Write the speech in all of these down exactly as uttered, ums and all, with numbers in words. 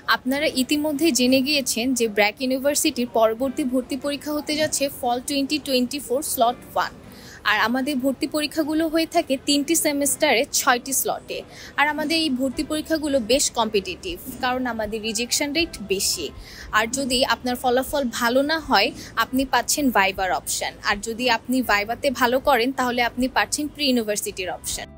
আপনারা ইতিমধ্যে জেনে গিয়েছেন যে ব্র্যাক ইউনিভার্সিটির পরবর্তী ভর্তি পরীক্ষা হতে যাচ্ছে fall twenty twenty four slot one. আর আমাদের ভর্তি পরীক্ষাগুলো হয়ে থাকে তিনটি সেমিস্টারে ছয়টি স্লটে। আর আমাদের এই ভর্তি পরীক্ষাগুলো বেশ কম্পিটিটিভ, কারণ আমাদের রিজেকশন রেট বেশি। আর যদি আপনার ফলাফল ভালো না হয়, আপনি পাচ্ছেন ভাইবার অপশন। আর যদি আপনি ভাইবাতে ভালো করেন, তাহলে আপনি পাচ্ছেন প্রি ইউনিভার্সিটির অপশন।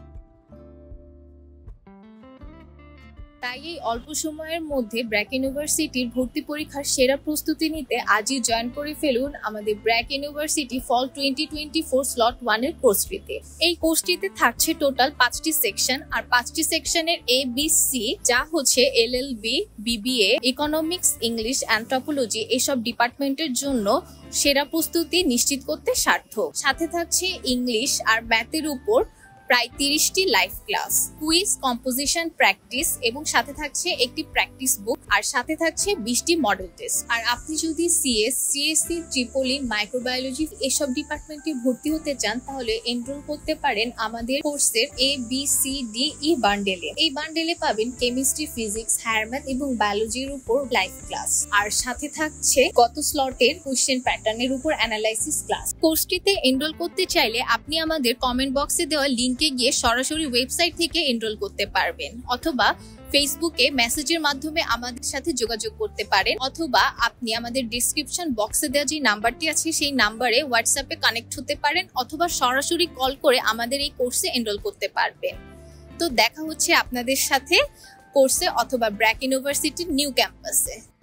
তাই এই অল্প সময়ের মধ্যে ব্র্যাক ইউনিভার্সিটির ভর্তি পরীক্ষার সেরা প্রস্তুতি নিতে আজই জয়েন করে ফেলুন আমাদের BRAC university fall twenty twenty four slot ওয়ানের কোর্সটিতে। এই কোর্সটিতে থাকছে টোটাল পাঁচটি সেকশন, আর পাঁচটি সেকশনের এ বি সি, যা হচ্ছে L L B, BBA, economics, English, anthropology এসব ডিপার্টমেন্টের জন্য সেরা প্রস্তুতি নিশ্চিত করতে সার্থক। সাথে থাকছে ইংলিশ আর ম্যাথের উপর প্রায় তিরিশটি live class, quiz, composition practice এবং সাথে থাকছে একটি প্র্যাকটিস বুক, আর সাথে থাকছে বিশটি মডেল টেস্ট। আর আপনি যদি সিএস, সিএসসি, ট্রিপলি, মাইক্রোবায়োলজি এসব ডিপার্টমেন্টে ভর্তি হতে চান, তাহলে এনরোল করতে পারেন আমাদের কোর্সের A B C D E বান্ডেলে। এই বান্ডেলে পাবেন কেমিস্ট্রি, ফিজিক্স, হায়ার ম্যাথ এবং বায়োলজির উপর লাইভ ক্লাস, আর সাথে থাকছে গত স্লটের কোশ্চেন প্যাটার্নের উপর অ্যানালাইসিস ক্লাস। কোর্সটিতে এনরোল করতে চাইলে আপনি আমাদের কমেন্ট বক্সে দেওয়া লিঙ্ক গিয়ে সরাসরি ওয়েবসাইট থেকে এনরোল করতে পারবেন, অথবা ফেসবুকে মেসেজের মাধ্যমে আমাদের সাথে যোগাযোগ করতে পারেন, অথবা আপনি আমাদের ডেসক্রিপশন বক্সে দেওয়া যে নাম্বারটি আছে সেই নাম্বারে হোয়াটসঅ্যাপে কানেক্ট হতে পারেন, অথবা সরাসরি কল করে আমাদের এই কোর্সে এনরোল করতে পারবেন। তো দেখা হচ্ছে আপনাদের সাথে কোর্সে অথবা ব্র্যাক ইউনিভার্সিটির নিউ ক্যাম্পাসে।